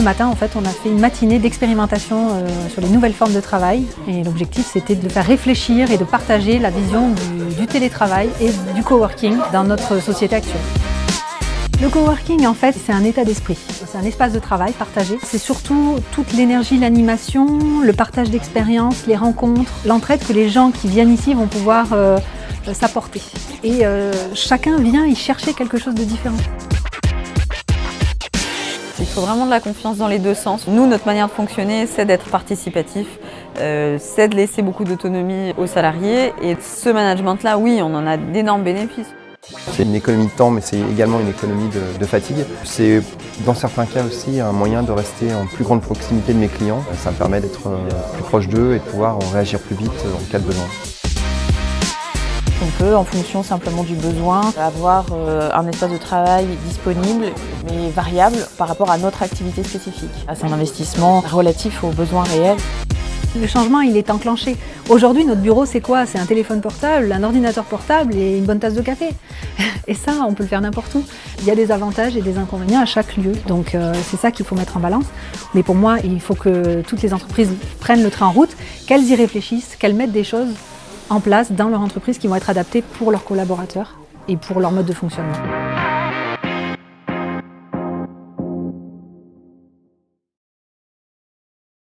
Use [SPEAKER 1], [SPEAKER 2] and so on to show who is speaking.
[SPEAKER 1] matin, en fait, on a fait une matinée d'expérimentation sur les nouvelles formes de travail. Et l'objectif, c'était de faire réfléchir et de partager la vision du télétravail et du coworking dans notre société actuelle. Le coworking, en fait, c'est un état d'esprit. C'est un espace de travail partagé. C'est surtout toute l'énergie, l'animation, le partage d'expériences, les rencontres, l'entraide que les gens qui viennent ici vont pouvoir s'apporter. Et chacun vient y chercher quelque chose de différent.
[SPEAKER 2] Il faut vraiment de la confiance dans les deux sens. Nous, notre manière de fonctionner, c'est d'être participatif, c'est de laisser beaucoup d'autonomie aux salariés. Et ce management-là, oui, on en a d'énormes bénéfices.
[SPEAKER 3] C'est une économie de temps, mais c'est également une économie de fatigue. C'est dans certains cas aussi un moyen de rester en plus grande proximité de mes clients. Ça me permet d'être plus proche d'eux et de pouvoir réagir plus vite en cas de besoin.
[SPEAKER 2] On peut, en fonction simplement du besoin, avoir un espace de travail disponible mais variable par rapport à notre activité spécifique. C'est un investissement relatif aux besoins réels.
[SPEAKER 1] Le changement, il est enclenché. Aujourd'hui, notre bureau, c'est quoi? C'est un téléphone portable, un ordinateur portable et une bonne tasse de café. Et ça, on peut le faire n'importe où. Il y a des avantages et des inconvénients à chaque lieu. Donc c'est ça qu'il faut mettre en balance. Mais pour moi, il faut que toutes les entreprises prennent le train en route, qu'elles y réfléchissent, qu'elles mettent des choses en place dans leur entreprise qui vont être adaptées pour leurs collaborateurs et pour leur mode de fonctionnement.